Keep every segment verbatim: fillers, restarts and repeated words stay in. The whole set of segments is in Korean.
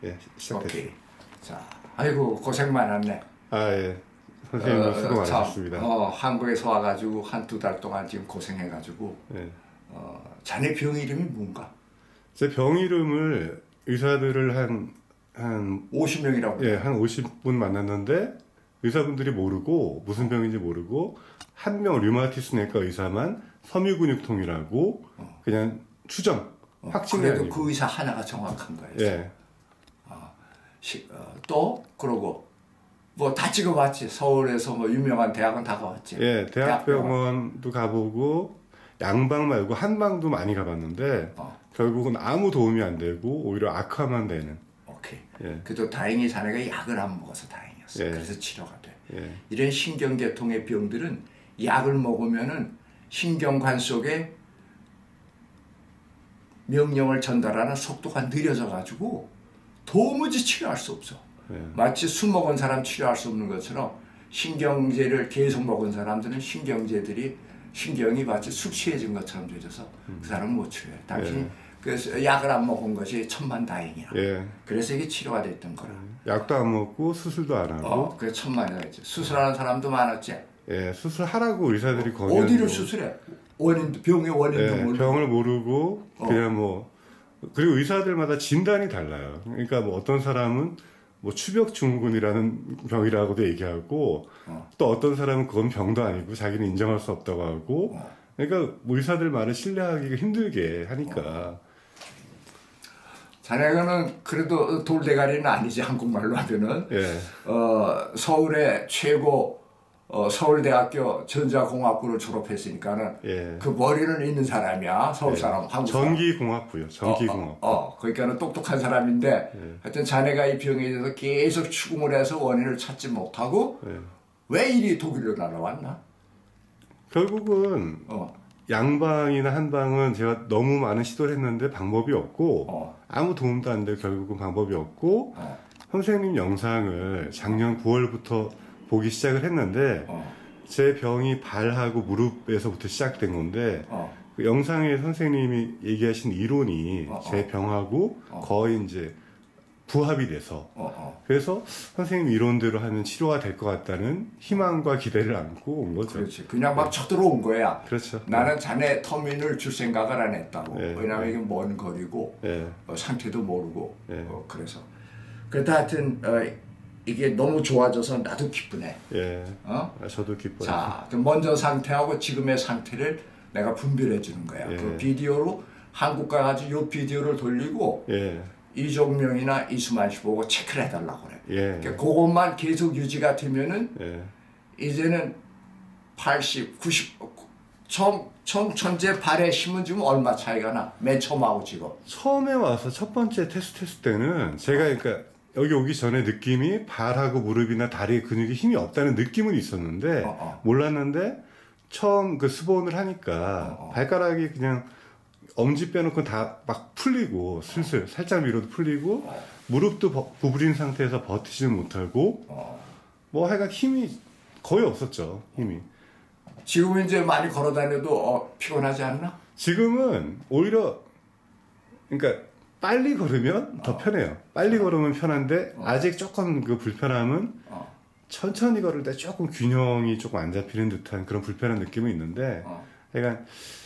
예, 시작됐어요. 오케이. 자, 아이고 고생 많았네. 아 예, 선생님 어, 수고 많으셨습니다. 어, 한국에서 와가지고 한두 달 동안 지금 고생해가지고. 예. 어, 자네 병 이름이 뭔가? 제 병 이름을 의사들을 한 한 오십 명이라고. 예, 한 오십 분 만났는데 의사분들이 모르고 무슨 병인지 모르고 한 명 류마티스 내과 의사만 섬유근육통이라고 어. 그냥 추정. 어, 확진이 그래도 아니고. 그 의사 하나가 정확한 거예요. 예. 어, 시, 어, 또 그러고 뭐 다 찍어봤지. 서울에서 뭐 유명한 대학은 다 가봤지. 예, 대학병원도 가보고 양방 말고 한방도 많이 가봤는데 어. 결국은 아무 도움이 안 되고 오히려 악화만 되는. 오케이. 예. 그래도 다행히 자네가 약을 안 먹어서 다행이었어. 예. 그래서 치료가 돼. 예. 이런 신경계통의 병들은 약을 먹으면은 신경관 속에 명령을 전달하는 속도가 느려져 가지고 도무지 치료할 수 없어. 예. 마치 술 먹은 사람 치료할 수 없는 것처럼 신경제를 계속 먹은 사람들은 신경제들이 신경이 마치 술 취해진 것처럼 되어서 음. 그 사람은 못 치료해. 당신이 예. 그래서 약을 안 먹은 것이 천만다행이야. 예. 그래서 이게 치료가 됐던 거라. 약도 안 먹고 수술도 안 하고. 어, 그래 천만이었지. 수술하는 사람도 많았지. 예, 수술하라고 의사들이 권유. 어디를 수술해? 원인 병의 원인도 예, 모르고. 병을 모르고 그냥 어. 뭐 그리고 의사들마다 진단이 달라요. 그러니까 뭐 어떤 사람은 뭐 추벽증후군이라는 병이라고도 얘기하고 어. 또 어떤 사람은 그건 병도 아니고 자기는 인정할 수 없다고 하고. 어. 그러니까 뭐 의사들 말을 신뢰하기가 힘들게 하니까. 어. 자네가는 그래도 돌대가리는 아니지. 한국말로 하면은. 예. 어, 서울의 최고 어, 서울대학교 전자공학부를 졸업했으니까는 예. 그 머리는 있는 사람이야. 서울 사람, 예. 한국 사람. 전기공학부요. 전기공학부. 어, 어, 어, 그러니까는 똑똑한 사람인데 예. 하여튼 자네가 이 병에 대해서 계속 추궁을 해서 원인을 찾지 못하고 예. 왜 이리 독일로 날아왔나? 결국은 어. 양방이나 한방은 제가 너무 많은 시도를 했는데 방법이 없고 어. 아무 도움도 안 되고 결국은 방법이 없고 어. 선생님 영상을 작년 구월부터 보기 시작을 했는데 어. 제 병이 발하고 무릎에서부터 시작된 건데 어. 그 영상에 선생님이 얘기하신 이론이 어. 제 병하고 어. 거의 이제 부합이 돼서 어. 어. 그래서 선생님 이론대로 하면 치료가 될 것 같다는 희망과 기대를 안고 온 거죠. 그렇지. 그냥 막 네. 쳐들어온 거야. 그렇죠. 나는 자네 터미널 줄 생각을 안 했다고. 네. 왜냐하면 이게 먼 거리고 네. 어, 상태도 모르고 네. 어, 그래서 그렇다 하여튼 어, 이게 너무 좋아져서 나도 기쁘네. 예. 어? 아, 저도 기뻐요. 자, 먼저 상태하고 지금의 상태를 내가 분별해 주는 거야. 예. 그 비디오로 한국 가가지고 이 비디오를 돌리고 예. 이종명이나 이수만 씨 보고 체크를 해달라고 그래. 예. 그러니까 그것만 계속 유지가 되면은 예. 이제는 팔십, 구십, 처음, 처음 천재 발의 힘은 지금 얼마 차이가 나? 맨 처음하고 지금. 처음에 와서 첫 번째 테스트 했을 때는 제가 그러니까 여기 오기 전에 느낌이 발하고 무릎이나 다리 근육에 힘이 없다는 느낌은 있었는데 어, 어. 몰랐는데 처음 그 수본을 하니까 어, 어. 발가락이 그냥 엄지 빼놓고 다 막 풀리고 슬슬 살짝 밀어도 풀리고 어. 무릎도 버, 구부린 상태에서 버티지 못하고 어. 뭐 하여간 힘이 거의 없었죠. 힘이. 지금은 이제 많이 걸어다녀도 어, 피곤하지 않나? 지금은 오히려 그러니까 빨리 걸으면 더 어. 편해요. 빨리 어. 걸으면 편한데 어. 아직 조금 그 불편함은 어. 천천히 걸을 때 조금 균형이 조금 안 잡히는 듯한 그런 불편한 느낌은 있는데 어. 그러니까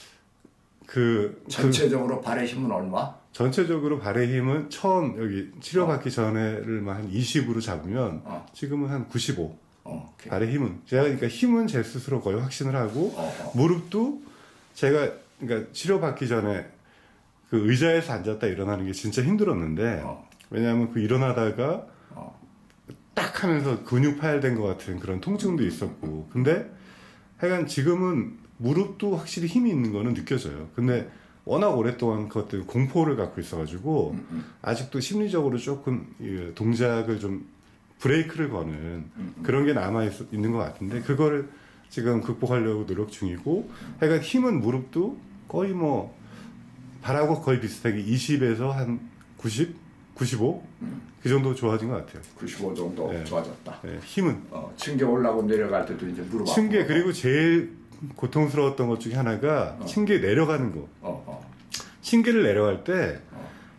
그 전체적으로 그, 발의 힘은 얼마? 전체적으로 발의 힘은 처음 여기 치료받기 어. 전에를만 한 이십으로 잡으면 어. 지금은 한 구십오. 어, 발의 힘은 제가 그러니까 힘은 제 스스로 거의 확신을 하고 어, 어. 무릎도 제가 그러니까 치료받기 전에 그 의자에서 앉았다 일어나는 게 진짜 힘들었는데 어. 왜냐하면 그 일어나다가 어. 딱 하면서 근육 파열된 것 같은 그런 통증도 있었고 근데 하여간 지금은 무릎도 확실히 힘이 있는 거는 느껴져요. 근데 워낙 오랫동안 그것들 공포를 갖고 있어가지고 음, 음. 아직도 심리적으로 조금 이 동작을 좀 브레이크를 거는 음, 음. 그런 게 남아 있, 있는 것 같은데 그거를 지금 극복하려고 노력 중이고 하여간 힘은 무릎도 거의 뭐 발하고 거의 비슷하게 이십에서 한 구십, 구십오 음. 그 정도 좋아진 것 같아요. 구십오 정도 네. 좋아졌다. 네. 힘은 어, 층계 올라고 내려갈 때도 이제 무릎 층계 아프고. 그리고 제일 고통스러웠던 것 중에 하나가 어. 층계 내려가는 거. 어, 어. 층계를 내려갈 때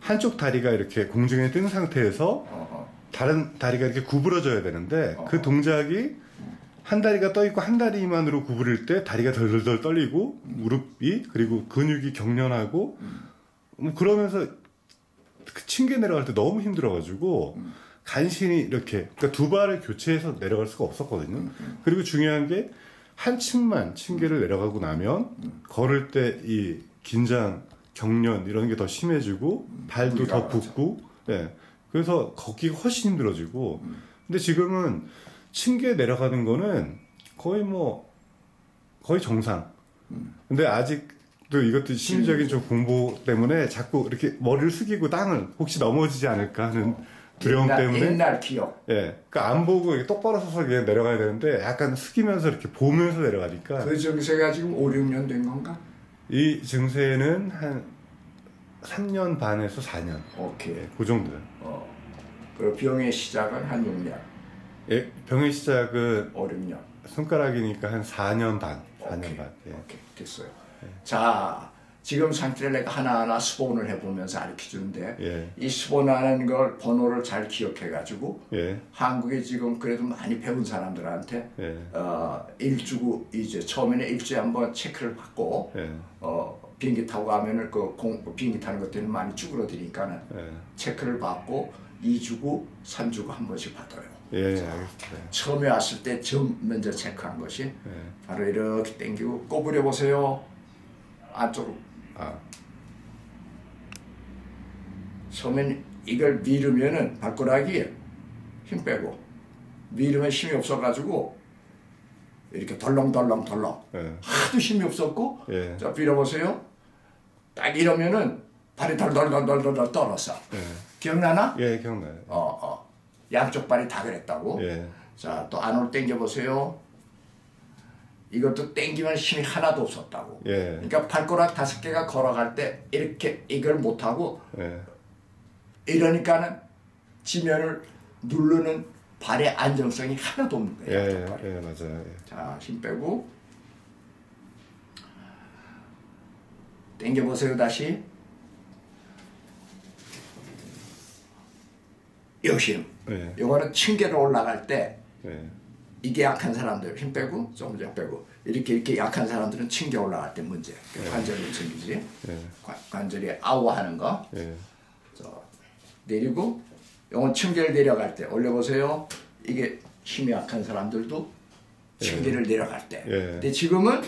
한쪽 다리가 이렇게 공중에 뜬 상태에서 어, 어. 다른 다리가 이렇게 구부러져야 되는데 어, 그 동작이 한 다리가 떠 있고 한 다리만으로 구부릴 때 다리가 덜덜덜 떨리고 무릎이 그리고 근육이 경련하고 뭐 그러면서 그 층계 내려갈 때 너무 힘들어가지고 간신히 이렇게 그러니까 두 발을 교체해서 내려갈 수가 없었거든요. 그리고 중요한 게 한 층만 층계를 내려가고 나면 걸을 때 이 긴장, 경련 이런 게 더 심해지고 발도 더 붓고, 예. 그래서 걷기가 훨씬 힘들어지고. 근데 지금은 층계 내려가는 거는 거의 뭐 거의 정상. 근데 아직도 이것도 심리적인 좀 공부 때문에 자꾸 이렇게 머리를 숙이고 땅을 혹시 넘어지지 않을까 하는 두려움 옛날, 때문에. 옛날 기억. 예. 그러니까 안 보고 이렇게 똑바로 서서 그냥 내려가야 되는데 약간 숙이면서 이렇게 보면서 내려가니까. 그 증세가 지금 오, 육 년 된 건가? 이 증세는 한 삼 년 반에서 사 년. 오케이. 예, 그 정도요. 어. 그 병의 시작은 한 육 년. 예, 병의 시작은 오, 육 년. 손가락이니까 한 사 년 반. 사 년 오케이. 반. 예. 오케이. 됐어요. 예. 자, 지금 상태를 내가 하나하나 수본을 해보면서 가르쳐 주는데 예. 이 수본하는 걸 번호를 잘 기억해가지고 예. 한국에 지금 그래도 많이 배운 사람들한테 예. 어, 일주고 이제 처음에는 일주에 한번 체크를 받고 예. 어, 비행기 타고 가면은 그 공, 비행기 타는 것 때문에 많이 쭈그러드니까는 예. 체크를 받고 이 주고 삼 주고 한 번씩 받아요. 예, 알겠습니다. 처음에 왔을 때 처음 먼저 체크한 것이 예. 바로 이렇게 당기고 꼬부려 보세요. 안쪽으로. 아. 처음엔 이걸 밀으면은 발가락이 힘 빼고 밀으면 힘이 없어가지고 이렇게 덜렁덜렁덜렁 예. 하도 힘이 없었고 예. 자 밀어보세요. 딱 이러면은 발이 덜덜덜덜덜 떨었어. 예. 기억나나? 예, 기억나요. 어, 어. 양쪽 발이 다 그랬다고. 예. 자, 또 안으로 당겨 보세요. 이것도 당기면 힘이 하나도 없었다고. 예. 그러니까 발가락 다섯 개가 걸어갈 때 이렇게 이걸 못 하고 예. 이러니까는 지면을 누르는 발의 안정성이 하나도 없는 거예요. 예, 양쪽 발이. 예, 맞아요. 예. 자, 힘 빼고 당겨 보세요. 다시. 요심. 예. 요거는 층계를 올라갈 때 예. 이게 약한 사람들 힘 빼고 좀 좀 빼고 이렇게 이렇게 약한 사람들은 층계 올라갈 때 문제. 예. 관절이 생기지. 예. 관, 관절이 아우하는 거. 예. 저 내리고 요건 층계를 내려갈 때 올려보세요. 이게 힘이 약한 사람들도 층계를 예. 내려갈 때. 예. 근데 지금은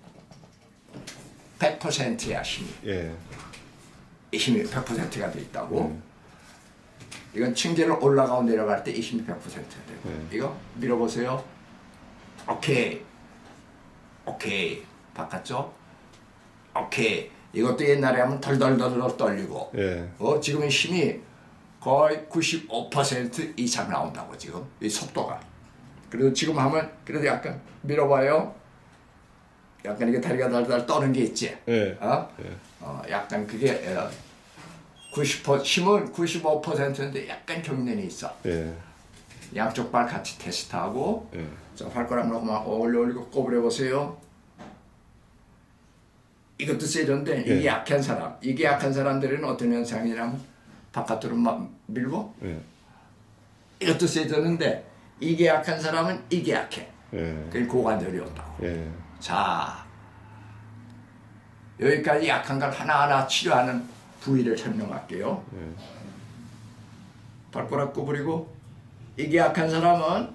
백 퍼센트야 힘이. 예. 이 힘이 백 퍼센트가 돼 있다고. 음. 이건 층계를 올라가고 내려갈 때 이 힘이 백 퍼센트가 되고. 음. 이거 밀어보세요. 오케이. 오케이. 바꿨죠? 오케이. 이것도 옛날에 하면 덜덜덜덜 떨리고. 예. 어, 지금은 힘이 거의 구십오 퍼센트 이상 나온다고 지금. 이 속도가. 그래도 지금 하면 그래도 약간 밀어봐요. 약간 이게 다리가 달달 떠는 게 있지. 예. 어? 예. 어, 약간 그게 어, 구십 퍼센트 힘은 구십오 퍼센트인데 약간 경련이 있어. 예. 양쪽 발 같이 테스트하고 예. 자, 발가락 놓고 막 올려 올리고 꼬부려 보세요. 이것도 세던데 예. 이게 약한 사람, 이게 약한 사람들은 어떤 현상이냐면 바깥으로 막 밀고 예. 이것도 세졌는데 이게 약한 사람은 이게 약해. 예. 그게 고관절이 온다고. 예. 자, 여기까지 약한 걸 하나하나 치료하는 부위를 설명할게요. 예. 발가락 구부리고 이게 약한 사람은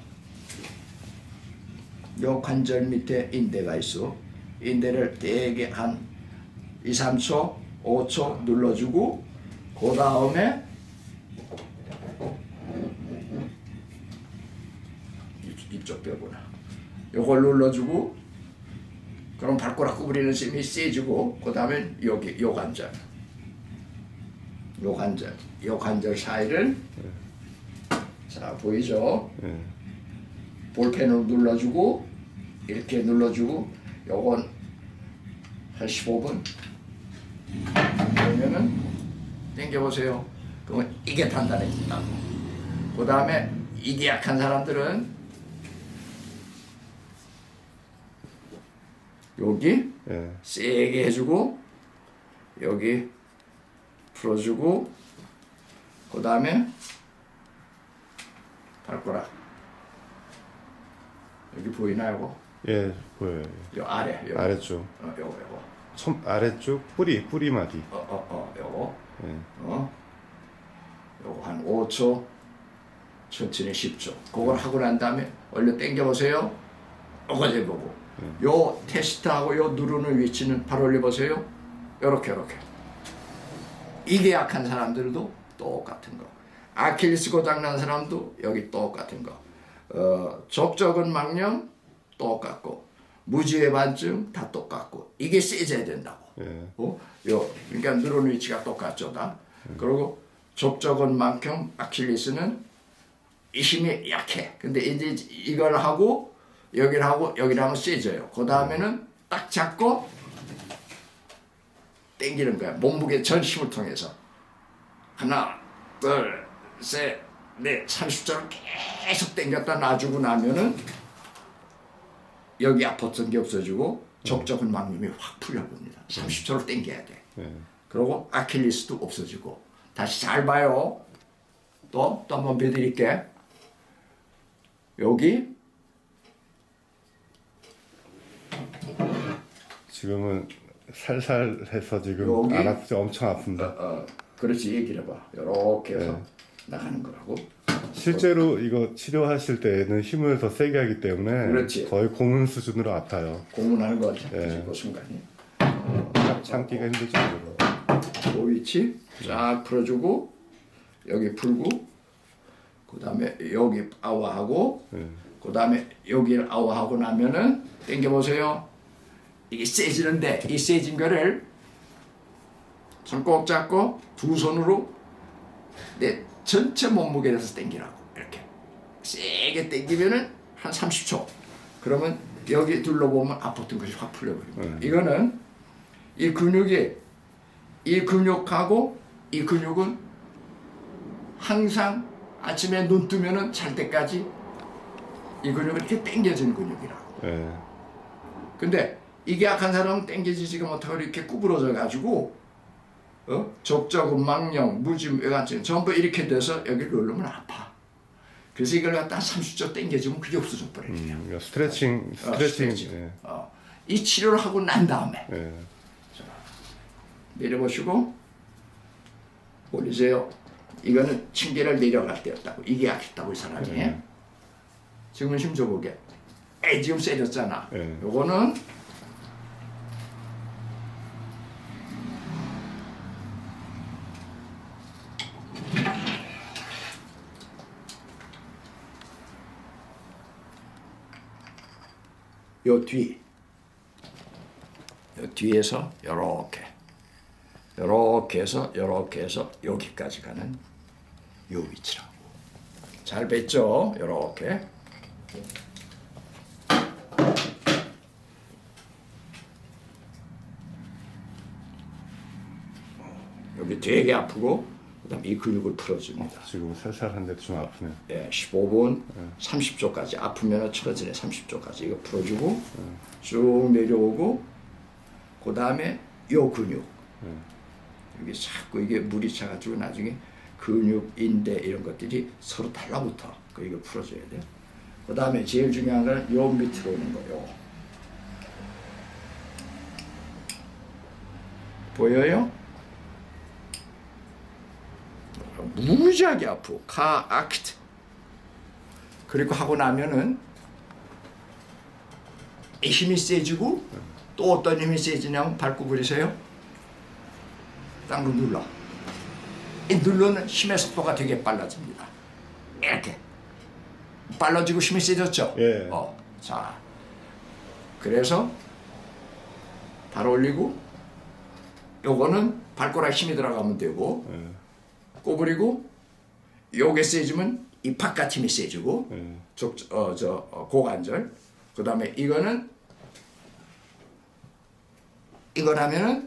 요 관절 밑에 인대가 있어. 인대를 되게 한 이, 삼 초, 오 초 눌러주고 그 다음에 이쪽 뼈구나. 요걸 눌러주고 그럼 발가락 구부리는 힘이 세지고 그 다음에 여기 요 관절 요 관절 요 관절 사이를 자 보이죠? 예. 볼펜으로 눌러주고 이렇게 눌러주고 요건 한 십오 분 그러면은 당겨보세요. 그러면 이게 단단해진다고. 그 다음에 이게 약한 사람들은 여기 예. 세게 해주고 여기 풀어주고 그 다음에 발가락 여기 보이나요? 이거? 예, 보여요. 요 아래, 요거. 아래쪽. 어, 요거, 요거. 손 아래쪽 뿌리, 뿌리마디. 어, 어, 어, 요거. 예. 어, 요거 한 오 초, 천천히 십 초. 그걸 하고 난 다음에 얼른 당겨 보세요. 요거 재보고. 예. 요 테스트하고 요 누르는 위치는 바로 올려 보세요. 요렇게 요렇게. 이게 약한 사람들도 똑같은 거. 아킬리스 고장 난 사람도 여기 똑같은 거. 어, 족저근 망령 똑같고 무지의 반증 다 똑같고 이게 세져야 된다고. 예. 어? 요 그러니까 누르는 위치가 똑같죠, 다. 음. 그리고 족저근 만큼 아킬리스는 이 힘이 약해. 근데 이제 이걸 하고 여기를 하고 여기를 하면 세져요. 그 다음에는 딱 잡고 당기는 거야. 몸무게 전 힘을 통해서 하나, 둘, 셋, 넷, 삼십 초를 계속 당겼다 놔주고 나면은 여기 아팠던 게 없어지고 족저근 막힘이 확 풀려버립니다. 삼십 초를 당겨야 돼. 네. 그리고 아킬리스도 없어지고. 다시 잘 봐요. 또, 또 한번 보여드릴게. 여기 지금은 살살해서 지금 여기? 안 아프지 엄청 아픕니다. 어, 어, 그렇지 얘기를 해봐. 이렇게 해서 네. 나가는 거라고. 실제로 이거 치료하실 때는 힘을 더 세게 하기 때문에 그렇지. 거의 고문 수준으로 아파요. 고문하는 거 같아. 네. 그 순간이. 참, 참기가 힘들죠. 그 위치 쫙 풀어주고 여기 풀고 그 다음에 여기 아워하고 네. 그 다음에 여기를 아워하고 나면은 당겨보세요. 이게 세지는데 이 세진 거를 손 꼭 잡고 두 손으로 내 전체 몸무게를 해서 당기라고. 이렇게 세게 당기면은 한 삼십 초. 그러면 여기 둘러보면 아팠던 것이 확 풀려버립니다. 음. 이거는 이 근육이 이 근육하고 이 근육은 항상 아침에 눈 뜨면은 잘 때까지 이 근육은 이렇게 당겨진 근육이라고. 네. 근데 이게 약한 사람은 당겨지지가 못하고 이렇게 구부러져 가지고 어? 족저근 망령, 무지, 외관증 전부 이렇게 돼서 여기 누르면 아파. 그래서 이걸 갖다 삼십 초 당겨주면 그게 없어져 버려요. 음, 스트레칭, 스트레칭. 어, 스트레칭. 네. 어. 이 치료를 하고 난 다음에 네. 자, 내려보시고 올리세요. 이거는 층계를 내려갈 때였다고. 이게 약했다고 이 사람이. 네. 지금은 힘 줘보게. 에이 지금 세졌잖아. 네. 요거는 요 뒤, 요 뒤에서 요렇게, 요렇게 해서 요렇게 해서 여기까지 가는 요 위치라고. 잘 뵀죠? 요렇게. 여기 되게 아프고 그다음 이 근육을 풀어줍니다. 지금 살살한데 좀 아프네요. 예, 십오 분, 네. 삼십 초까지 아프면 철어지네. 삼십 초까지 이거 풀어주고 네. 쭉 내려오고 그 다음에 요 근육 네. 여기 자꾸 이게 물이 차가지고 나중에 근육, 인대 이런 것들이 서로 달라붙어. 그 이거 풀어줘야 돼. 그 다음에 제일 중요한 거는 요 밑으로 오는 거요. 보여요? 무지하게 아프고 카 아키트. 그리고 하고 나면은 이 힘이 세지고 또 어떤 힘이 세지냐면 발 구부리세요. 땅으로 눌러. 이 누르는 힘의 속도가 되게 빨라집니다. 이렇게 빨라지고 힘이 세졌죠. 예. 어, 자, 그래서 발 올리고 요거는 발가락 힘이 들어가면 되고. 예. 꼬부리고 요게 세지면 이 바깥 힘이 세지고 음. 쪽, 어, 저, 어, 고관절. 그 다음에 이거는 이걸 하면은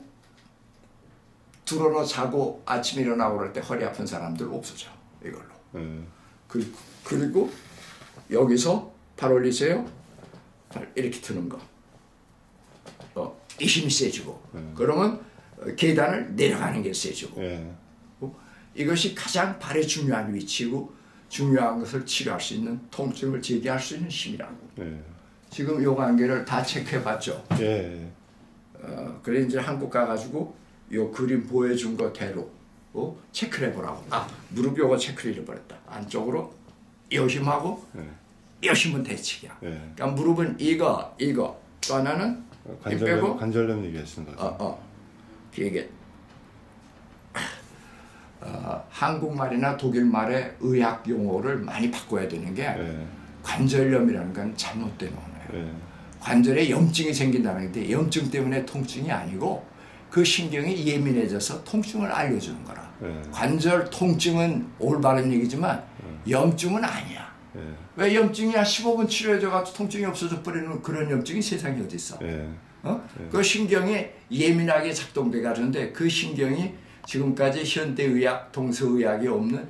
들어서 자고 아침에 일어나고 그럴 때 허리 아픈 사람들 없어져. 이걸로. 음. 그, 그리고 여기서 발 올리세요. 발 이렇게 드는 거. 어, 이 힘이 세지고 음. 그러면 계단을 내려가는 게 세지고 음. 이것이 가장 발의 중요한 위치고 중요한 것을 치료할 수 있는 통증을 제기할 수 있는 힘이라고. 예. 지금 요 관계를 다 체크해봤죠. 예. 어, 그래 이제 한국 가가지고 요 그림 보여준 거대로 어? 체크를 해보라고. 아 무릎 요거 체크를 잃어버렸다. 안쪽으로 요 힘하고 예. 요 힘은 대칭이야. 예. 그러니까 무릎은 이거 이거 또 하나는 관절염, 빼고 관절염 얘기하시는 거죠. 어, 어. 이게 어, 한국말이나 독일말의 의학 용어를 많이 바꿔야 되는 게 예. 관절염이라는 건 잘못된 언어예요. 예. 관절에 염증이 생긴다는 건데 염증 때문에 통증이 아니고 그 신경이 예민해져서 통증을 알려주는 거라. 예. 관절 통증은 올바른 얘기지만 예. 염증은 아니야. 예. 왜 염증이야? 십오 분 치료해줘가지고 통증이 없어져 버리는 그런 염증이 세상에 어디 있어? 예. 어? 예. 그 신경이 예민하게 작동돼 가는데 그 신경이 지금까지 현대의학, 동서의학이 없는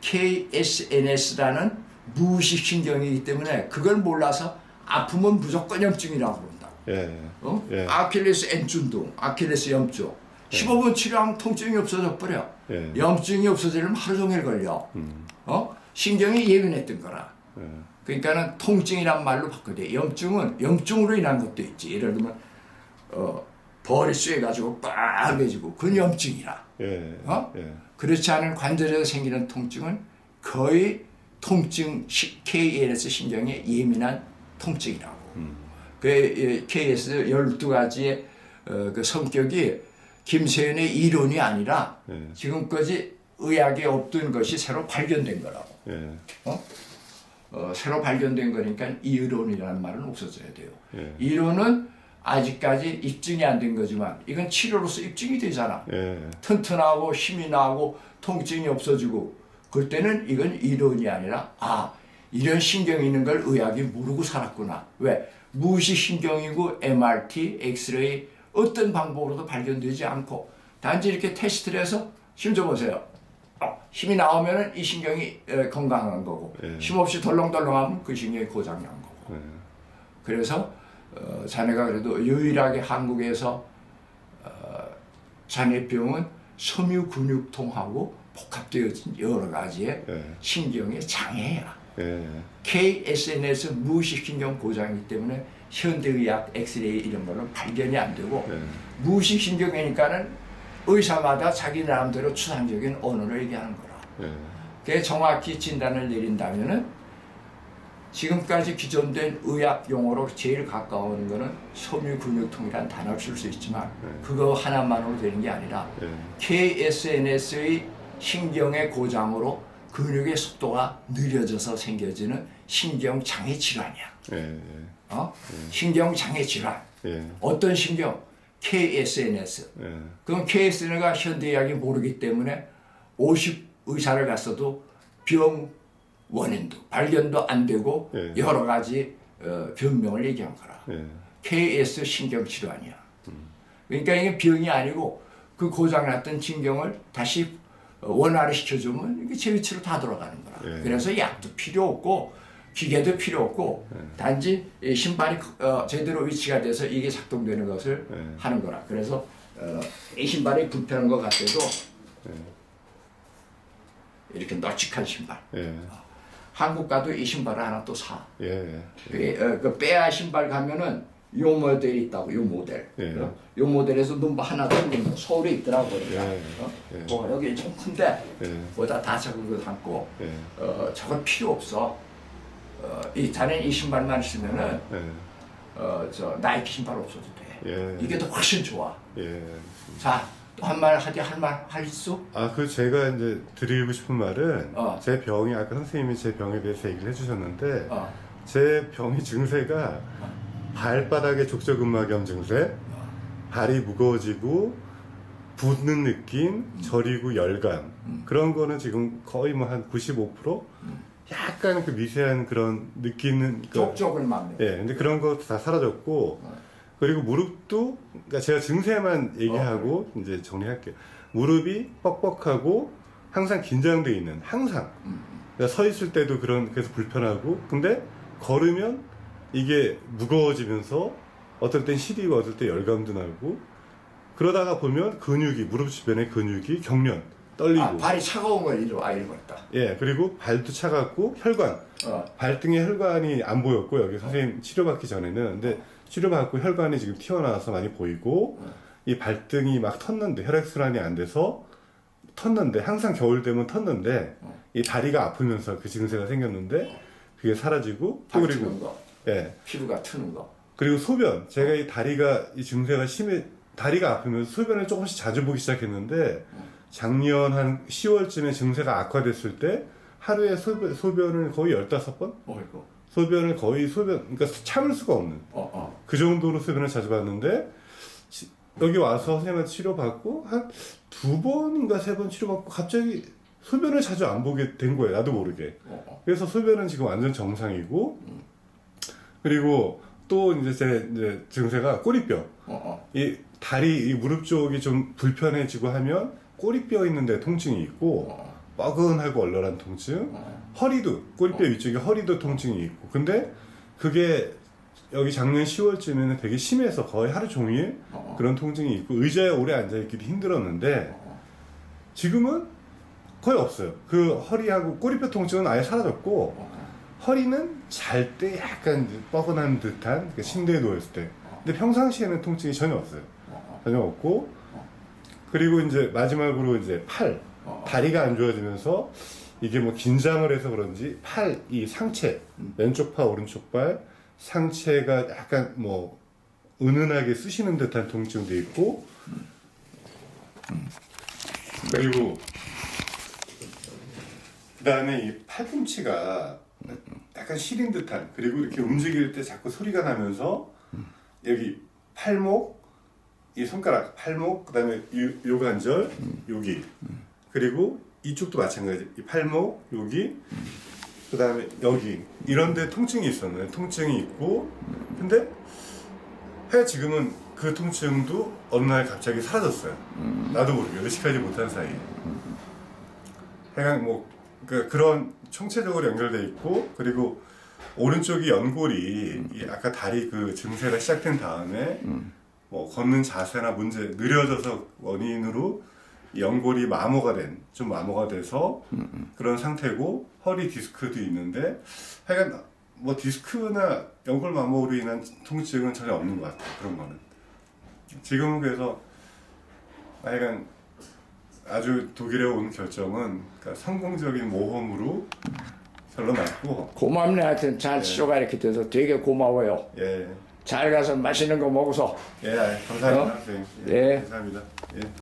케이에스엔에스라는 무의식 신경이기 때문에 그걸 몰라서 아프면 무조건 염증이라고 그런다고. 예. 어? 예. 아킬레스 N준동, 아킬레스 염증. 예. 십오 분 치료하면 통증이 없어져 버려. 예. 염증이 없어지려면 하루 종일 걸려. 음. 어? 신경이 예민했던 거라. 예. 그러니까는 통증이란 말로 바꿔야 돼. 염증은 염증으로 인한 것도 있지. 예를 들면 어, 벌이 쇠가지고 빨개지고 그건 염증이라. 예. 어? 예. 그렇지 않은 관절에서 생기는 통증은 거의 통증 케이에스 신경에 예민한 통증이라고. 음. 그 케이에스 열두 가지의 어, 그 성격이 김세윤의 이론이 아니라 예. 지금까지 의학에 없던 것이 새로 발견된 거라고. 예. 어? 어, 새로 발견된 거니까 이론이라는 말은 없어져야 돼요. 예. 이론은 아직까지 입증이 안 된 거지만 이건 치료로서 입증이 되잖아. 예. 튼튼하고 힘이 나고 통증이 없어지고 그럴 때는 이건 이론이 아니라 아 이런 신경이 있는 걸 의학이 모르고 살았구나. 왜? 무의식 신경이고 엠알티, 엑스레이 어떤 방법으로도 발견되지 않고 단지 이렇게 테스트를 해서 힘 좀 보세요. 어, 힘이 나오면 이 신경이 에, 건강한 거고 예. 힘없이 덜렁덜렁하면 그 신경이 고장난 거고. 예. 그래서 어, 자네가 그래도 유일하게 한국에서 어, 자네 병은 섬유근육통하고 복합되어진 여러 가지의 예. 신경의 장애야. 예. 케이에스엔에스 무의식신경 고장이기 때문에 현대의학 엑스레이 이런 거는 발견이 안 되고 예. 무의식신경이니까는 의사마다 자기 나름대로 추상적인 언어를 얘기하는 거라. 예. 그게 정확히 진단을 내린다면은 지금까지 기존된 의학 용어로 제일 가까운 거는 섬유근육통이라는 단어를 쓸 수 있지만 네. 그거 하나만으로 되는 게 아니라 네. 케이에스엔에스의 신경의 고장으로 근육의 속도가 느려져서 생겨지는 신경장애 질환이야. 네. 어? 네. 신경장애 질환. 네. 어떤 신경? 케이에스엔에스. 네. 그럼 케이에스엔에스가 현대의학이 모르기 때문에 오십 의사를 갔어도 병 원인도 발견도 안 되고 예. 여러 가지 어, 변명을 얘기한 거라. 예. 케이에스 신경 질환이야. 음. 그러니까 이게 병이 아니고 그 고장났던 신경을 다시 원활히 시켜주면 이게 제 위치로 다 돌아가는 거라. 예. 그래서 약도 필요 없고 기계도 필요 없고 예. 단지 신발이 어, 제대로 위치가 돼서 이게 작동되는 것을 예. 하는 거라. 그래서 어, 이 신발이 불편한 것 같아도 예. 이렇게 널찍한 신발. 예. 한국 가도 이 신발을 하나 또 사. 예, 예. 그, 어, 그 빼야 신발 가면은 요 모델이 있다고, 요 모델. 예. 어? 요 모델에서 눈 하나 뚫리면 서울에 있더라고. 그러니까. 예. 어? 예. 뭐 여기 좀 큰데, 예. 뭐다 다 적은 거 담고, 예. 어, 저건 필요 없어. 어, 이 자네는 이 신발만 쓰면은, 예. 어, 저 나이키 신발 없어도 돼. 예. 이게 더 훨씬 좋아. 예. 자. 또 한 말 하지 할 말 할 수? 아, 그 제가 이제 드리고 싶은 말은 어. 제 병이 아까 선생님이 제 병에 대해서 얘기를 해주셨는데 어. 제 병의 증세가 어. 발바닥에 족저근막염 증세, 어. 발이 무거워지고 붓는 느낌, 음. 저리고 열감 음. 그런 거는 지금 거의 뭐 한 구십오 퍼센트 음. 약간 그 미세한 그런 느끼는 족저근막염. 예, 근데 그런 거 다 사라졌고. 어. 그리고 무릎도, 그러니까 제가 증세만 얘기하고 어, 이제 정리할게요. 무릎이 뻑뻑하고 항상 긴장돼 있는, 항상. 그러니까 서 있을 때도 그런, 그래서 불편하고, 근데 걸으면 이게 무거워지면서 어떨 땐 시리고 어떨 때 열감도 나고, 그러다가 보면 근육이, 무릎 주변의 근육이 경련, 떨리고. 아, 발이 차가운 걸 잃어, 아, 잃어버렸다. 예, 그리고 발도 차갑고 혈관, 어. 발등에 혈관이 안 보였고 여기 선생님 치료받기 전에는 근데 치료받고 혈관이 지금 튀어나와서 많이 보이고 어. 이 발등이 막 텄는데 혈액순환이 안 돼서 텄는데 항상 겨울 되면 텄는데 어. 이 다리가 아프면서 그 증세가 생겼는데 그게 사라지고 또 발 그리고 트는 거, 예 피부가 트는 거. 그리고 소변 제가 이 다리가 이 증세가 심해 다리가 아프면서 소변을 조금씩 자주 보기 시작했는데 작년 한 시월쯤에 증세가 악화됐을 때 하루에 소변, 소변을 거의 열다섯 번? 어이구. 소변을 거의 소변 그러니까 참을 수가 없는 어, 어. 그 정도로 소변을 자주 봤는데 시, 여기 와서 선생님한테 치료받고 한 두 번인가 세 번 치료받고 갑자기 소변을 자주 안 보게 된 거예요. 나도 모르게. 어, 어. 그래서 소변은 지금 완전 정상이고 음. 그리고 또 이제 제 이제 증세가 꼬리뼈. 어, 어. 이 다리 이 무릎 쪽이 좀 불편해지고 하면 꼬리뼈 있는데 통증이 있고 어. 뻐근하고 얼얼한 통증. 어. 허리도 꼬리뼈 어. 위쪽에 허리도 통증이 있고 근데 그게 여기 작년 시월쯤에는 되게 심해서 거의 하루 종일 어. 그런 통증이 있고 의자에 오래 앉아있기도 힘들었는데 어. 지금은 거의 없어요. 그 허리하고 꼬리뼈 통증은 아예 사라졌고 어. 허리는 잘 때 약간 뻐근한 듯한 그 침대에 누워있을 때 근데 평상시에는 통증이 전혀 없어요. 어. 전혀 없고 그리고 이제 마지막으로 이제 팔 어. 다리가 안 좋아지면서 이게 뭐 긴장을 해서 그런지 팔 이 상체 음. 왼쪽 팔 오른쪽 발 상체가 약간 뭐 은은하게 쑤시는 듯한 통증도 있고 음. 그리고 그 다음에 이 팔꿈치가 약간 시린 듯한 그리고 이렇게 움직일 때 자꾸 소리가 나면서 여기 팔목 이 손가락 팔목 그 다음에 요관절 여기 그리고 이쪽도 마찬가지 이 팔목 여기 그 다음에 여기 이런 데 통증이 있었는데 통증이 있고 근데 해 지금은 그 통증도 어느 날 갑자기 사라졌어요. 나도 모르게 의식하지 못한 사이에 하여간 뭐 그 그런 총체적으로 연결돼 있고 그리고 오른쪽이 연골이 이 아까 다리 그 증세가 시작된 다음에 뭐 걷는 자세나 문제 느려져서 원인으로 연골이 마모가 된, 좀 마모가 돼서 그런 상태고 허리 디스크도 있는데 하여간 뭐 디스크나 연골 마모로 인한 통증은 전혀 없는 것 같아요. 그런 거는 지금은 그래서 하여간 아주 독일에 온 결정은 그러니까 성공적인 모험으로 결론 났고 고맙네. 하여튼 잘 치료가 이렇게 돼서 되게 고마워요. 예, 잘 가서 맛있는 거 먹어서. 예, 감사합니다, 어? 선생님. 예. 감사합니다. 예.